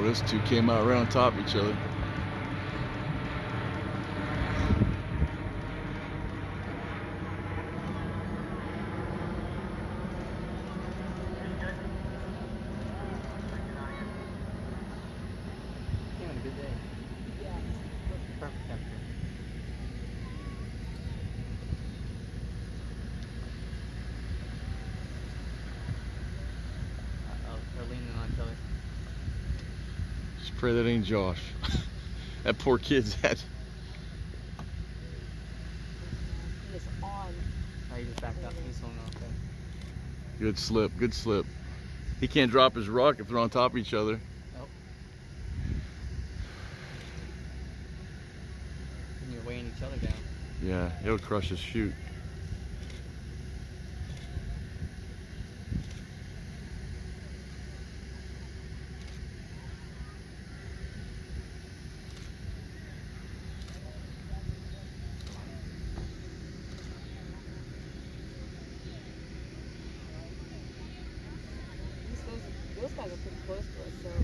Well, those two came out right on top of each other. Having a good day. Yeah. Perfect temperature. Uh-oh, they're leaning on each other. Just pray that ain't Josh. That poor kid's had. He is on. Oh, he just backed up. He's swung off there. Good slip, good slip. He can't drop his rock if they're on top of each other. Nope. And you're weighing each other down. Yeah, it'll crush his chute. Those guys are pretty close to us, so